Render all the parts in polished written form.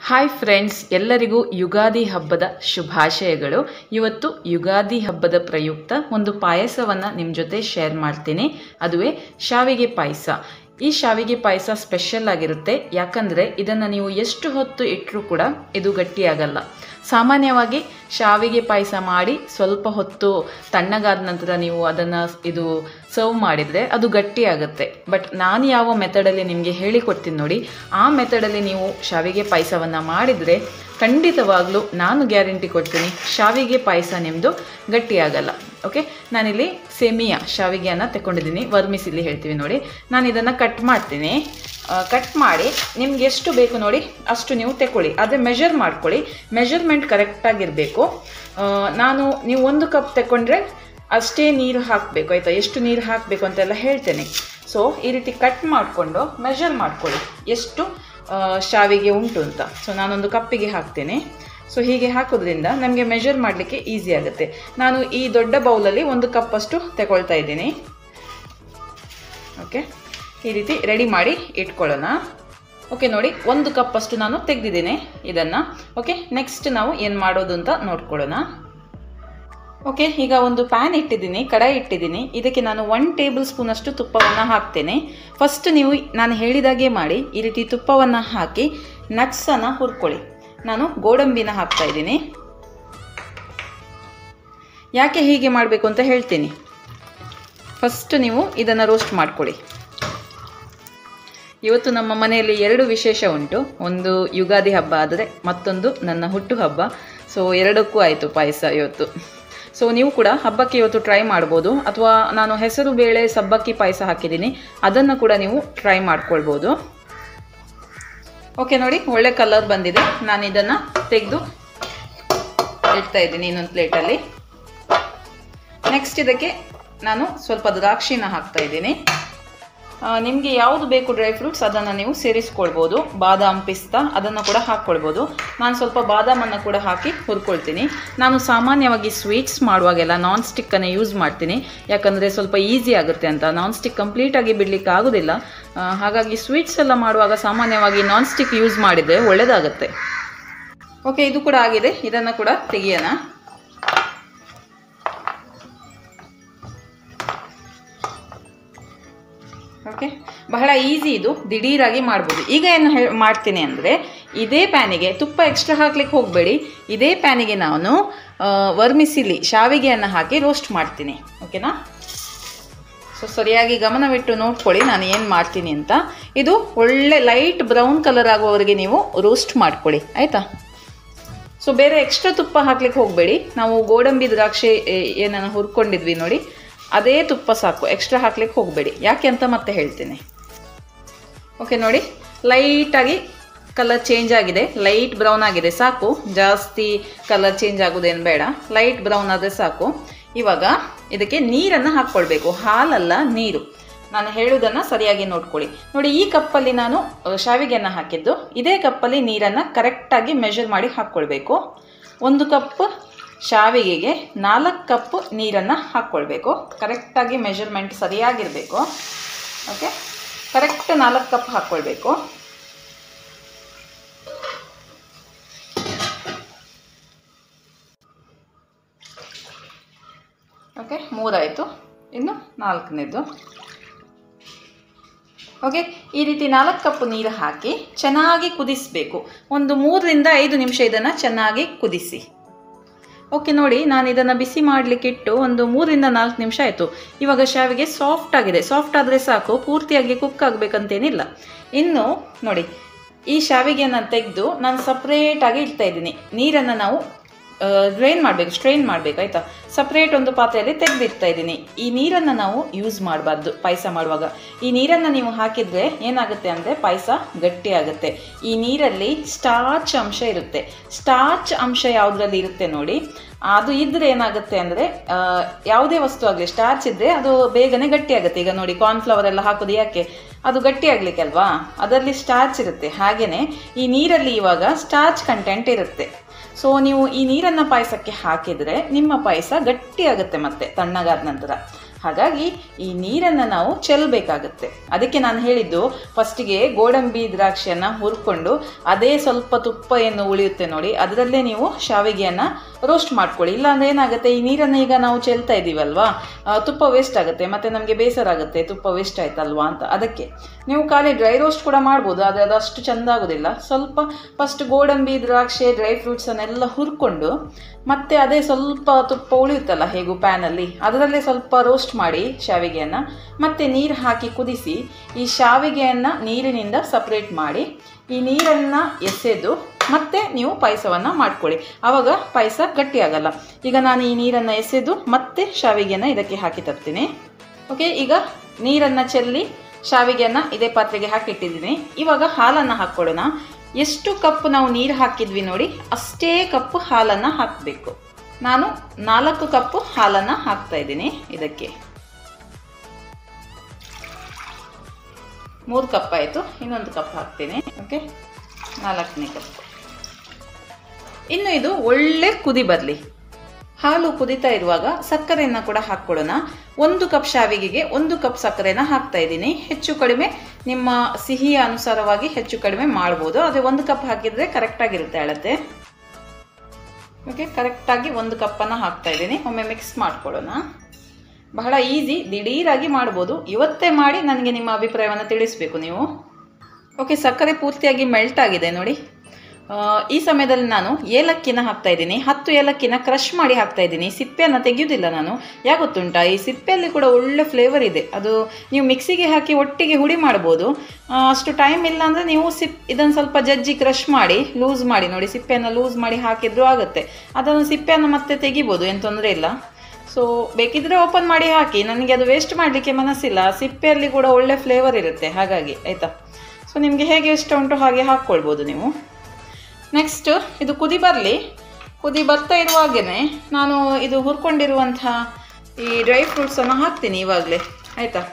Hi friends, ಎಲ್ಲರಿಗೂ ಯುಗಾದಿ ಹಬ್ಬದ ಶುಭಾಶಯಗಳು. ಇವತ್ತು ಯುಗಾದಿ ಹಬ್ಬದ ಪ್ರಯುಕ್ತ ಒಂದು ಪಾಯಸವನ್ನು ನಿಮ್ಮ ಜೊತೆ ಶೇರ್ ಮಾಡ್ತೀನಿ. ಅದುವೇ ಶಾವಿಗೆ ಪಾಯಸ. ಈ ಶಾವಿಗೆ ಪಾಯಸ ಸ್ಪೆಷಲ್ ಆಗಿರುತ್ತೆ. ಯಾಕಂದರೆ ಇದನ್ನು ನೀವು ಎಷ್ಟು ಹೊತ್ತು ಇಟ್ಟರೂ ಕೂಡ ಇದು ಗಟ್ಟಿಯಾಗಲ್ಲ. ಸಾಮಾನ್ಯವಾಗಿ ಶಾವಿಗೆ ಪಾಯಸ ಮಾಡಿ ಸ್ವಲ್ಪ ಹೊತ್ತು ತಣ್ಣಗಾದ ನಂತರ ನೀವು ಅದನ್ನು ಸರ್ವ್ ಮಾಡಿದರೆ ಅದು ಗಟ್ಟಿಯಾಗುತ್ತೆ. ಬಟ್ ನಾನು ಯಾವ ಮೆಥಡಲ್ಲಿ ನಿಮಗೆ ಹೇಳಿಕೊಡ್ತೀನಿ ನೋಡಿ, ಆ ಮೆಥಡಲ್ಲಿ ನೀವು ಶಾವಿಗೆ ಪಾಯಸವನ್ನು ಮಾಡಿದರೆ ಖಂಡಿತವಾಗ್ಲೂ ನಾನು ಗ್ಯಾರಂಟಿ ಕೊಡ್ತೀನಿ, ಶಾವಿಗೆ ಪಾಯಸ ನಿಮ್ಮದು ಗಟ್ಟಿಯಾಗಲ್ಲ. ಓಕೆ, ನಾನಿಲ್ಲಿ ಸೇಮಿಯಾ ಶಾವಿಗೆಯನ್ನು ತಗೊಂಡಿದ್ದೀನಿ. ವರ್ಮಿಸಿಲಿ ಹೇಳ್ತೀವಿ ನೋಡಿ. ನಾನು ಇದನ್ನು ಕಟ್ ಮಾಡ್ತೀನಿ. ಕಟ್ ಮಾಡಿ ನಿಮ್ಗೆ ಎಷ್ಟು ಬೇಕು ನೋಡಿ ಅಷ್ಟು ನೀವು ತಗೊಳ್ಳಿ. ಅದೇ ಮೆಷರ್ ಮಾಡ್ಕೊಳ್ಳಿ. ಮೆಷರ್ಮೆಂಟ್ ಕರೆಕ್ಟಾಗಿರಬೇಕು. ನೀವು 1 ಕಪ್ ತಗೊಂಡ್ರೆ ಅಷ್ಟೇ ನೀರು ಹಾಕಬೇಕು, ಆಯಿತಾ? ಎಷ್ಟು ನೀರು ಹಾಕಬೇಕು ಅಂತೆಲ್ಲ ಹೇಳ್ತೇನೆ. ಸೊ ಈ ರೀತಿ ಕಟ್ ಮಾಡಿಕೊಂಡು ಮೆಷರ್ ಮಾಡ್ಕೊಳ್ಳಿ ಎಷ್ಟು ಶಾವಿಗೆ ಉಂಟು ಅಂತ. ಸೊ ನಾನೊಂದು ಕಪ್ಪಿಗೆ ಹಾಕ್ತೇನೆ. ಸೊ ಹೀಗೆ ಹಾಕೋದ್ರಿಂದ ನಮಗೆ ಮೆಷರ್ ಮಾಡಲಿಕ್ಕೆ ಈಸಿ ಆಗುತ್ತೆ. ನಾನು ಈ ದೊಡ್ಡ ಬೌಲಲ್ಲಿ 1 ಕಪ್ ಅಷ್ಟು ತಗೊಳ್ತಾ ಇದ್ದೀನಿ. ಓಕೆ, ಈ ರೀತಿ ರೆಡಿ ಮಾಡಿ ಇಟ್ಕೊಳ್ಳೋಣ. ಓಕೆ ನೋಡಿ, 1 ಕಪ್ ಅಷ್ಟು ನಾನು ತೆಗೆದಿದ್ದೇನೆ ಇದನ್ನು. ಓಕೆ, ನೆಕ್ಸ್ಟ್ ನಾವು ಏನು ಮಾಡೋದು ಅಂತ ನೋಡ್ಕೊಳ್ಳೋಣ. ಓಕೆ, ಈಗ ಒಂದು ಪ್ಯಾನ್ ಇಟ್ಟಿದ್ದೀನಿ, ಕಡಾಯಿ ಇಟ್ಟಿದ್ದೀನಿ. ಇದಕ್ಕೆ ನಾನು 1 ಟೇಬಲ್ ಸ್ಪೂನ್ ಅಷ್ಟು ತುಪ್ಪವನ್ನು ಹಾಕ್ತೇನೆ. ಫಸ್ಟ್ ನೀವು ನಾನು ಹೇಳಿದಾಗೆ ಮಾಡಿ ಈ ರೀತಿ ತುಪ್ಪವನ್ನು ಹಾಕಿ ನಟ್ಸನ್ನು ಹುರ್ಕೊಳ್ಳಿ. ನಾನು ಗೋಡಂಬಿನ ಹಾಕ್ತಾ ಇದ್ದೀನಿ. ಯಾಕೆ ಹೀಗೆ ಮಾಡಬೇಕು ಅಂತ ಹೇಳ್ತೀನಿ. ಫಸ್ಟ್ ನೀವು ಇದನ್ನು ರೋಸ್ಟ್ ಮಾಡ್ಕೊಳ್ಳಿ. ಇವತ್ತು ನಮ್ಮ ಮನೆಯಲ್ಲಿ 2 ವಿಶೇಷ ಉಂಟು. ಒಂದು ಯುಗಾದಿ ಹಬ್ಬ ಆದರೆ ಮತ್ತೊಂದು ನನ್ನ ಹುಟ್ಟುಹಬ್ಬ. ಸೊ ಎರಡಕ್ಕೂ ಆಯಿತು ಪಾಯಸ ಇವತ್ತು. ಸೊ ನೀವು ಕೂಡ ಹಬ್ಬಕ್ಕೆ ಇವತ್ತು ಟ್ರೈ ಮಾಡ್ಬೋದು. ಅಥವಾ ನಾನು ಹೆಸರು ಬೇಳೆ ಸಬ್ಬಕ್ಕಿ ಪಾಯಸ ಹಾಕಿದ್ದೀನಿ, ಅದನ್ನು ಕೂಡ ನೀವು ಟ್ರೈ ಮಾಡ್ಕೊಳ್ಬೋದು. ಓಕೆ ನೋಡಿ, ಒಳ್ಳೆ ಕಲರ್ ಬಂದಿದೆ. ನಾನು ಇದನ್ನು ತೆಗೆದು ಇಡ್ತಾ ಇದ್ದೀನಿ ಇನ್ನೊಂದು ಪ್ಲೇಟಲ್ಲಿ. ನೆಕ್ಸ್ಟ್ ಇದಕ್ಕೆ ನಾನು ಸ್ವಲ್ಪ ದ್ರಾಕ್ಷಿನ ಹಾಕ್ತಾ ಇದ್ದೀನಿ. ನಿಮಗೆ ಯಾವುದು ಬೇಕು ಡ್ರೈ ಫ್ರೂಟ್ಸ್ ಅದನ್ನು ನೀವು ಸೇರಿಸ್ಕೊಳ್ಬೋದು. ಬಾದಾಮ್, ಪಿಸ್ತಾ ಅದನ್ನು ಕೂಡ ಹಾಕ್ಕೊಳ್ಬೋದು. ನಾನು ಸ್ವಲ್ಪ ಬಾದಾಮನ್ನು ಕೂಡ ಹಾಕಿ ಹುರ್ಕೊಳ್ತೀನಿ. ನಾನು ಸಾಮಾನ್ಯವಾಗಿ ಸ್ವೀಟ್ಸ್ ಮಾಡುವಾಗೆಲ್ಲ ನಾನ್ ಸ್ಟಿಕ್ಕನ್ನು ಯೂಸ್ ಮಾಡ್ತೀನಿ. ಯಾಕಂದರೆ ಸ್ವಲ್ಪ ಈಸಿ ಆಗುತ್ತೆ ಅಂತ. ನಾನ್ ಸ್ಟಿಕ್ ಕಂಪ್ಲೀಟಾಗಿ ಬಿಡಲಿಕ್ಕೆ ಆಗೋದಿಲ್ಲ. ಹಾಗಾಗಿ ಸ್ವೀಟ್ಸ್ ಎಲ್ಲ ಮಾಡುವಾಗ ಸಾಮಾನ್ಯವಾಗಿ ನಾನ್ ಸ್ಟಿಕ್ ಯೂಸ್ ಮಾಡಿದರೆ ಒಳ್ಳೆಯದಾಗುತ್ತೆ. ಓಕೆ, ಇದು ಕೂಡ ಆಗಿದೆ. ಇದನ್ನು ಕೂಡ ತೆಗಿಯೋಣ. ಓಕೆ, ಬಹಳ ಈಸಿ ಇದು, ದಿಢೀರಾಗಿ ಮಾಡ್ಬೋದು. ಈಗ ಏನು ಮಾಡ್ತೀನಿ ಅಂದರೆ, ಇದೇ ಪ್ಯಾನಿಗೆ ತುಪ್ಪ ಎಕ್ಸ್ಟ್ರಾ ಹಾಕ್ಲಿಕ್ಕೆ ಹೋಗಬೇಡಿ. ಇದೇ ಪ್ಯಾನಿಗೆ ನಾನು ವರ್ಮಿಸಿಲಿ ಶಾವಿಗೆಯನ್ನು ಹಾಕಿ ರೋಸ್ಟ್ ಮಾಡ್ತೀನಿ. ಓಕೆನಾ? ಸೊ ಸರಿಯಾಗಿ ಗಮನವಿಟ್ಟು ನೋಡ್ಕೊಳ್ಳಿ ನಾನು ಏನು ಮಾಡ್ತೀನಿ ಅಂತ. ಇದು ಒಳ್ಳೆ ಲೈಟ್ ಬ್ರೌನ್ ಕಲರ್ ಆಗುವವರೆಗೆ ನೀವು ರೋಸ್ಟ್ ಮಾಡ್ಕೊಳ್ಳಿ, ಆಯಿತಾ? ಸೊ ಬೇರೆ ಎಕ್ಸ್ಟ್ರಾ ತುಪ್ಪ ಹಾಕ್ಲಿಕ್ಕೆ ಹೋಗಬೇಡಿ. ನಾವು ಗೋಡಂಬಿ ದ್ರಾಕ್ಷಿ ಏನನ್ನು ಹುರ್ಕೊಂಡಿದ್ವಿ ನೋಡಿ, ಅದೇ ತುಪ್ಪ ಸಾಕು. ಎಕ್ಸ್ಟ್ರಾ ಹಾಕ್ಲಿಕ್ಕೆ ಹೋಗಬೇಡಿ. ಯಾಕೆ ಅಂತ ಮತ್ತೆ ಹೇಳ್ತೀನಿ. ಓಕೆ ನೋಡಿ, ಲೈಟಾಗಿ ಕಲರ್ ಚೇಂಜ್ ಆಗಿದೆ. ಲೈಟ್ ಬ್ರೌನ್ ಆಗಿದೆ, ಸಾಕು. ಜಾಸ್ತಿ ಕಲರ್ ಚೇಂಜ್ ಆಗೋದೇನು ಬೇಡ. ಲೈಟ್ ಬ್ರೌನ್ ಆದರೆ ಸಾಕು. ಇವಾಗ ಇದಕ್ಕೆ ನೀರನ್ನು ಹಾಕ್ಕೊಳ್ಬೇಕು. ಹಾಲಲ್ಲ, ನೀರು. ನಾನು ಹೇಳುವುದನ್ನು ಸರಿಯಾಗಿ ನೋಡ್ಕೊಳ್ಳಿ. ನೋಡಿ, ಈ ಕಪ್ಪಲ್ಲಿ ನಾನು ಶಾವಿಗೆಯನ್ನು ಹಾಕಿದ್ದು. ಇದೇ ಕಪ್ಪಲ್ಲಿ ನೀರನ್ನು ಕರೆಕ್ಟಾಗಿ ಮೆಷರ್ ಮಾಡಿ ಹಾಕ್ಕೊಳ್ಬೇಕು. 1 ಕಪ್ ಶಾವಿಗೆಗೆ 4 ಕಪ್ ನೀರನ್ನು ಹಾಕ್ಕೊಳ್ಬೇಕು. ಕರೆಕ್ಟಾಗಿ ಮೆಷರ್ಮೆಂಟ್ ಸರಿಯಾಗಿರಬೇಕು. ಓಕೆ, ಕರೆಕ್ಟ್ 4 ಕಪ್ ಹಾಕ್ಕೊಳ್ಬೇಕು. ಓಕೆ, 3 ಆಯಿತು. ಇನ್ನು 4ನೇದು. ಓಕೆ, ಈ ರೀತಿ 4 ಕಪ್ ನೀರು ಹಾಕಿ ಚೆನ್ನಾಗಿ ಕುದಿಸಬೇಕು. ಒಂದು 3 ರಿಂದ 5 ನಿಮಿಷ ಇದನ್ನು ಚೆನ್ನಾಗಿ ಕುದಿಸಿ. ಓಕೆ ನೋಡಿ, ನಾನು ಇದನ್ನು ಬಿಸಿ ಮಾಡಲಿಕ್ಕೆ ಇಟ್ಟು ಒಂದು 3 ರಿಂದ 4 ನಿಮಿಷ ಆಯಿತು. ಇವಾಗ ಶಾವಿಗೆ ಸಾಫ್ಟ್ ಆಗಿದೆ. ಸಾಫ್ಟ್ ಆದರೆ ಸಾಕು, ಪೂರ್ತಿಯಾಗಿ ಕುಕ್ ಆಗಬೇಕಂತೇನಿಲ್ಲ. ಇನ್ನು ನೋಡಿ, ಈ ಶಾವಿಗೆಯನ್ನು ತೆಗೆದು ನಾನು ಸಪ್ರೇಟಾಗಿ ಇಡ್ತಾ ಇದ್ದೀನಿ. ನೀರನ್ನು ನಾವು ಸ್ಟ್ರೈನ್ ಮಾಡಬೇಕು, ಆಯಿತಾ? ಸಪ್ರೇಟ್ ಒಂದು ಪಾತ್ರೆಯಲ್ಲಿ ತೆಗೆದಿಡ್ತಾ ಇದ್ದೀನಿ. ಈ ನೀರನ್ನು ನಾವು ಯೂಸ್ ಮಾಡಬಾರ್ದು ಪಾಯಸ ಮಾಡುವಾಗ. ಈ ನೀರನ್ನು ನೀವು ಹಾಕಿದರೆ ಏನಾಗುತ್ತೆ ಅಂದರೆ ಪಾಯಸ ಗಟ್ಟಿಯಾಗುತ್ತೆ. ಈ ನೀರಲ್ಲಿ ಸ್ಟಾರ್ಚ್ ಅಂಶ ಇರುತ್ತೆ. ಸ್ಟಾರ್ಚ್ ಅಂಶ ಯಾವುದರಲ್ಲಿ ಇರುತ್ತೆ ನೋಡಿ, ಅದು ಇದ್ದರೆ ಏನಾಗುತ್ತೆ ಅಂದರೆ, ಯಾವುದೇ ವಸ್ತು ಆಗಲಿ ಸ್ಟಾರ್ಚ್ ಇದ್ದರೆ ಅದು ಬೇಗನೆ ಗಟ್ಟಿಯಾಗುತ್ತೆ. ಈಗ ನೋಡಿ, ಕಾರ್ನ್ಫ್ಲವರ್ ಎಲ್ಲ ಹಾಕೋದು ಯಾಕೆ? ಅದು ಗಟ್ಟಿಯಾಗಲಿಕ್ಕೆ ಅಲ್ವಾ? ಅದರಲ್ಲಿ ಸ್ಟಾರ್ಚ್ ಇರುತ್ತೆ. ಹಾಗೆಯೇ ಈ ನೀರಲ್ಲಿ ಇವಾಗ ಸ್ಟಾರ್ಚ್ ಕಂಟೆಂಟ್ ಇರುತ್ತೆ. ಸೊ ನೀವು ಈ ನೀರನ್ನು ಪಾಯಸಕ್ಕೆ ಹಾಕಿದರೆ ನಿಮ್ಮ ಪಾಯಸ ಗಟ್ಟಿಯಾಗುತ್ತೆ ಮತ್ತೆ ತಣ್ಣಗಾದ ನಂತರ. ಹಾಗಾಗಿ ಈ ನೀರನ್ನು ನಾವು ಚೆಲ್ಲಬೇಕಾಗತ್ತೆ. ಅದಕ್ಕೆ ನಾನು ಹೇಳಿದ್ದು ಫಸ್ಟಿಗೆ ಗೋಡಂಬಿ ದ್ರಾಕ್ಷಿಯನ್ನು ಹುರ್ಕೊಂಡು ಅದೇ ಸ್ವಲ್ಪ ತುಪ್ಪ ಏನು ಉಳಿಯುತ್ತೆ ನೋಡಿ, ಅದರಲ್ಲೇ ನೀವು ಶಾವಿಗೆಯನ್ನು ರೋಸ್ಟ್ ಮಾಡ್ಕೊಳ್ಳಿ. ಇಲ್ಲಾಂದ್ರೆ ಏನಾಗುತ್ತೆ, ಈ ನೀರನ್ನು ಈಗ ನಾವು ಚೆಲ್ತಾ ಇದ್ದೀವಲ್ವಾ, ತುಪ್ಪ ವೇಸ್ಟ್ ಆಗುತ್ತೆ, ಮತ್ತು ನಮಗೆ ಬೇಸರ ಆಗುತ್ತೆ ತುಪ್ಪ ವೇಸ್ಟ್ ಆಯ್ತಲ್ವಾ ಅಂತ. ಅದಕ್ಕೆ ನೀವು ಖಾಲಿ ಡ್ರೈ ರೋಸ್ಟ್ ಕೂಡ ಮಾಡ್ಬೋದು, ಆದರೆ ಅದು ಅಷ್ಟು ಚೆಂದ ಆಗೋದಿಲ್ಲ. ಸ್ವಲ್ಪ ಫಸ್ಟ್ ಗೋಡಂಬಿ ದ್ರಾಕ್ಷಿ ಡ್ರೈ ಫ್ರೂಟ್ಸನ್ನೆಲ್ಲ ಹುರ್ಕೊಂಡು ಮತ್ತೆ ಅದೇ ಸ್ವಲ್ಪ ತುಪ್ಪ ಉಳಿಯುತ್ತಲ್ಲ ಹೇಗೂ ಪ್ಯಾನಲ್ಲಿ, ಅದರಲ್ಲೇ ಸ್ವಲ್ಪ ರೋಸ್ಟ್ ಮಾಡಿ ಶಾವಿಗೆಯನ್ನು, ಮತ್ತೆ ನೀರು ಹಾಕಿ ಕುದಿಸಿ ಈ ಶಾವಿಗೆಯನ್ನು ನೀರಿನಿಂದ ಸಪ್ರೇಟ್ ಮಾಡಿ ಈ ನೀರನ್ನು ಎಸೆದು ಮತ್ತೆ ನೀವು ಪಾಯಸವನ್ನು ಮಾಡ್ಕೊಳ್ಳಿ. ಆವಾಗ ಪಾಯಸ ಗಟ್ಟಿಯಾಗಲ್ಲ. ಈಗ ನಾನು ಈ ನೀರನ್ನು ಎಸೆದು ಮತ್ತೆ ಶಾವಿಗೆಯನ್ನು ಇದಕ್ಕೆ ಹಾಕಿ ತರ್ತೀನಿ. ಓಕೆ, ಈಗ ನೀರನ್ನು ಚೆಲ್ಲಿ ಶಾವಿಗೆಯನ್ನು ಇದೇ ಪಾತ್ರೆಗೆ ಹಾಕಿಟ್ಟಿದ್ದೀನಿ. ಇವಾಗ ಹಾಲನ್ನು ಹಾಕ್ಕೊಳ್ಳೋಣ. ಎಷ್ಟು ಕಪ್ ನಾವು ನೀರು ಹಾಕಿದ್ವಿ ನೋಡಿ, ಅಷ್ಟೇ ಕಪ್ ಹಾಲನ್ನು ಹಾಕಬೇಕು. ನಾನು 4 ಕಪ್ ಹಾಲನ್ನು ಹಾಕ್ತಾ ಇದ್ದೀನಿ. ಇದಕ್ಕೆ 3 ಕಪ್ ಆಯಿತು, ಇನ್ನೊಂದು ಕಪ್ ಹಾಕ್ತೀನಿ. ಓಕೆ, 4ನೇ ಕಪ್. ಇನ್ನು ಇದು ಒಳ್ಳೆ ಕುದಿ ಬರಲಿ. ಹಾಲು ಕುದಿತಾ ಇರುವಾಗ ಸಕ್ಕರೆಯನ್ನು ಕೂಡ ಹಾಕ್ಕೊಳ್ಳೋಣ. 1 ಕಪ್ ಶಾವಿಗೆಗೆ 1 ಕಪ್ ಸಕ್ಕರೆನ ಹಾಕ್ತಾ ಇದ್ದೀನಿ. ಹೆಚ್ಚು ಕಡಿಮೆ ನಿಮ್ಮ ಸಿಹಿಯ ಅನುಸಾರವಾಗಿ ಹೆಚ್ಚು ಕಡಿಮೆ ಮಾಡ್ಬೋದು, ಆದರೆ 1 ಕಪ್ ಹಾಕಿದರೆ ಕರೆಕ್ಟಾಗಿರುತ್ತೆ ಅಳತೆ. ಓಕೆ, ಕರೆಕ್ಟಾಗಿ 1 ಕಪ್ಪನ್ನು ಹಾಕ್ತಾ ಇದ್ದೀನಿ. ಒಮ್ಮೆ ಮಿಕ್ಸ್ ಮಾಡ್ಕೊಳ್ಳೋಣ. ಬಹಳ ಈಸಿ, ದಿಢೀರಾಗಿ ಮಾಡ್ಬೋದು. ಇವತ್ತೇ ಮಾಡಿ ನನಗೆ ನಿಮ್ಮ ಅಭಿಪ್ರಾಯವನ್ನು ತಿಳಿಸಬೇಕು ನೀವು. ಓಕೆ, ಸಕ್ಕರೆ ಪೂರ್ತಿಯಾಗಿ ಮೆಲ್ಟ್ ಆಗಿದೆ ನೋಡಿ. ಈ ಸಮಯದಲ್ಲಿ ನಾನು ಏಲಕ್ಕಿನ ಹಾಕ್ತಾ ಇದ್ದೀನಿ. 10 ಏಲಕ್ಕಿನ ಕ್ರಷ್ ಮಾಡಿ ಹಾಕ್ತಾ ಇದ್ದೀನಿ. ಸಿಪ್ಪೆಯನ್ನು ತೆಗೆಯೋದಿಲ್ಲ ನಾನು. ಯಾಕೆ ಗೊತ್ತುಂಟಾ, ಈ ಸಿಪ್ಪೆಯಲ್ಲಿ ಕೂಡ ಒಳ್ಳೆ ಫ್ಲೇವರ್ ಇದೆ. ಅದು ನೀವು ಮಿಕ್ಸಿಗೆ ಹಾಕಿ ಒಟ್ಟಿಗೆ ಹುಡಿ ಮಾಡ್ಬೋದು. ಅಷ್ಟು ಟೈಮ್ ಇಲ್ಲ ಅಂದರೆ ನೀವು ಇದನ್ನು ಸ್ವಲ್ಪ ಜಜ್ಜಿ ಕ್ರಷ್ ಮಾಡಿ ಲೂಸ್ ಮಾಡಿ ನೋಡಿ, ಸಿಪ್ಪೆಯನ್ನು ಲೂಸ್ ಮಾಡಿ ಹಾಕಿದ್ರೂ ಆಗುತ್ತೆ. ಅದನ್ನು ಸಿಪ್ಪೆಯನ್ನು ಮತ್ತೆ ತೆಗಿಬೋದು, ಏನು ತೊಂದರೆ ಇಲ್ಲ. ಸೊ ಬೇಕಿದ್ರೆ ಓಪನ್ ಮಾಡಿ ಹಾಕಿ, ನನಗೆ ಅದು ವೇಸ್ಟ್ ಮಾಡಲಿಕ್ಕೆ ಮನಸ್ಸಿಲ್ಲ. ಸಿಪ್ಪೆಯಲ್ಲಿ ಕೂಡ ಒಳ್ಳೆ ಫ್ಲೇವರ್ ಇರುತ್ತೆ, ಹಾಗಾಗಿ ಆಯಿತಾ. ಸೊ ನಿಮಗೆ ಹೇಗೆ ಇಷ್ಟ ಉಂಟು ಹಾಗೆ ಹಾಕ್ಕೊಳ್ಬೋದು ನೀವು. ನೆಕ್ಸ್ಟ್ ಇದು ಕುದಿ ಬರಲಿ. ಕುದಿ ಬರ್ತಾ ಇರುವಾಗೇ ನಾನು ಇದು ಹುರ್ಕೊಂಡಿರುವಂಥ ಈ ಡ್ರೈ ಫ್ರೂಟ್ಸನ್ನು ಹಾಕ್ತೀನಿ ಇವಾಗಲೇ, ಆಯಿತಾ.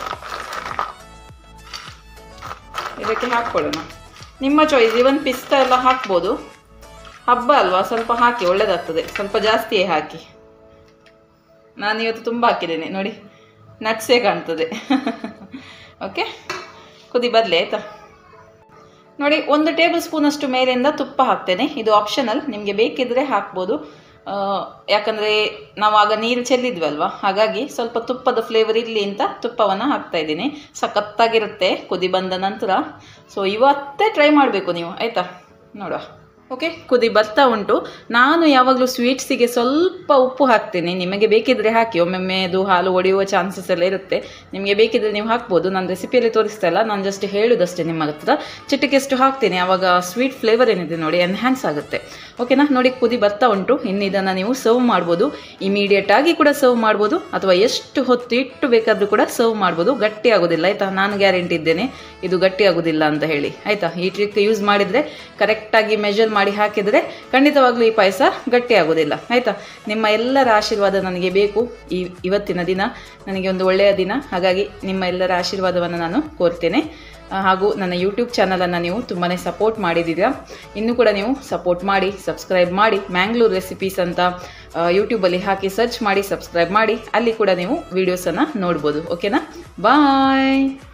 ಇದಕ್ಕೆ ಹಾಕ್ಕೊಳ್ಳೋಣ. ನಿಮ್ಮ ಚಾಯ್ಸ್. ಇವನ್ ಪಿಸ್ತಾ ಎಲ್ಲ ಹಾಕ್ಬೋದು, ಹಬ್ಬ ಅಲ್ವಾ, ಸ್ವಲ್ಪ ಹಾಕಿ, ಒಳ್ಳೆಯದಾಗ್ತದೆ. ಸ್ವಲ್ಪ ಜಾಸ್ತಿಯೇ ಹಾಕಿ. ನಾನಿವತ್ತು ತುಂಬ ಹಾಕಿದ್ದೇನೆ ನೋಡಿ, ನಟ್ಸೇ ಕಾಣ್ತದೆ. ಓಕೆ, ಕುದಿ ಬರಲಿ ಆಯಿತಾ. ನೋಡಿ, 1 ಟೇಬಲ್ ಸ್ಪೂನಷ್ಟು ಮೇಲಿಂದ ತುಪ್ಪ ಹಾಕ್ತೇನೆ. ಇದು ಆಪ್ಷನಲ್, ನಿಮಗೆ ಬೇಕಿದ್ರೆ ಹಾಕ್ಬೋದು. ಯಾಕಂದರೆ ನಾವು ಆಗ ನೀರು ಚೆಲ್ಲಿದ್ವಲ್ವ, ಹಾಗಾಗಿ ಸ್ವಲ್ಪ ತುಪ್ಪದ ಫ್ಲೇವರ್ ಇರಲಿ ಅಂತ ತುಪ್ಪವನ್ನು ಹಾಕ್ತಾ ಇದ್ದೀನಿ. ಸಖತ್ತಾಗಿರುತ್ತೆ ಕುದಿ ಬಂದ ನಂತರ. ಸೊ ಇವತ್ತೇ ಟ್ರೈ ಮಾಡಬೇಕು ನೀವು, ಆಯಿತಾ. ನೋಡುವ. ಓಕೆ, ಕುದಿ ಬರ್ತಾ ಉಂಟು. ನಾನು ಯಾವಾಗಲೂ ಸ್ವೀಟ್ಸಿಗೆ ಸ್ವಲ್ಪ ಉಪ್ಪು ಹಾಕ್ತೀನಿ. ನಿಮಗೆ ಬೇಕಿದ್ರೆ ಹಾಕಿ. ಒಮ್ಮೊಮ್ಮೆ ಅದು ಹಾಲು ಒಡೆಯುವ ಚಾನ್ಸಸ್ ಎಲ್ಲ ಇರುತ್ತೆ. ನಿಮಗೆ ಬೇಕಿದ್ರೆ ನೀವು ಹಾಕ್ಬೋದು. ನಾನು ರೆಸಿಪಿಯಲ್ಲಿ ತೋರಿಸ್ತಾ ಇಲ್ಲ, ನಾನು ಜಸ್ಟ್ ಹೇಳೋದಷ್ಟೇ ನಿಮ್ಮ ಹತ್ರ. ಚಿಟಿಕೆಷ್ಟು ಹಾಕ್ತೀನಿ, ಆವಾಗ ಸ್ವೀಟ್ ಫ್ಲೇವರ್ ಏನಿದೆ ನೋಡಿ ಎನ್ಹ್ಯಾನ್ಸ್ ಆಗುತ್ತೆ. ಓಕೆನಾ. ನೋಡಿ, ಕುದಿ ಬರ್ತಾ ಉಂಟು. ಇನ್ನು ಇದನ್ನು ನೀವು ಸರ್ವ್ ಮಾಡ್ಬೋದು. ಇಮಿಡಿಯೇಟ್ ಆಗಿ ಕೂಡ ಸರ್ವ್ ಮಾಡ್ಬೋದು, ಅಥವಾ ಎಷ್ಟು ಹೊತ್ತು ಇಟ್ಟು ಬೇಕಾದರೂ ಕೂಡ ಸರ್ವ್ ಮಾಡ್ಬೋದು. ಗಟ್ಟಿ ಆಗೋದಿಲ್ಲ ಆಯಿತಾ. ನಾನು ಗ್ಯಾರಂಟಿ ಇದ್ದೇನೆ ಇದು ಗಟ್ಟಿ ಆಗೋದಿಲ್ಲ ಅಂತ ಹೇಳಿ, ಆಯಿತಾ. ಈ ಟ್ರಿಕ್ ಯೂಸ್ ಮಾಡಿದರೆ, ಕರೆಕ್ಟಾಗಿ ಮೆಜರ್ ಮಾಡಿ ಹಾಕಿದರೆ ಖಂಡಿತವಾಗ್ಲೂ ಈ ಪಾಯಸ ಗಟ್ಟಿ ಆಗೋದಿಲ್ಲ, ಆಯಿತಾ. ನಿಮ್ಮ ಎಲ್ಲರ ಆಶೀರ್ವಾದ ನನಗೆ ಬೇಕು. ಇವತ್ತಿನ ದಿನ ನನಗೆ ಒಂದು ಒಳ್ಳೆಯ ದಿನ, ಹಾಗಾಗಿ ನಿಮ್ಮ ಎಲ್ಲರ ಆಶೀರ್ವಾದವನ್ನು ನಾನು ಕೋರ್ತೇನೆ. ಹಾಗೂ ನನ್ನ ಯೂಟ್ಯೂಬ್ ಚಾನಲನ್ನು ನೀವು ತುಂಬಾ ಸಪೋರ್ಟ್ ಮಾಡಿದ್ದೀರಾ. ಇನ್ನೂ ಕೂಡ ನೀವು ಸಪೋರ್ಟ್ ಮಾಡಿ, ಸಬ್ಸ್ಕ್ರೈಬ್ ಮಾಡಿ. ಮ್ಯಾಂಗ್ಳೂರ್ ರೆಸಿಪೀಸ್ ಅಂತ ಯೂಟ್ಯೂಬಲ್ಲಿ ಹಾಕಿ ಸರ್ಚ್ ಮಾಡಿ, ಸಬ್ಸ್ಕ್ರೈಬ್ ಮಾಡಿ. ಅಲ್ಲಿ ಕೂಡ ನೀವು ವೀಡಿಯೋಸನ್ನು ನೋಡ್ಬೋದು. ಓಕೆನಾ. ಬಾಯ್.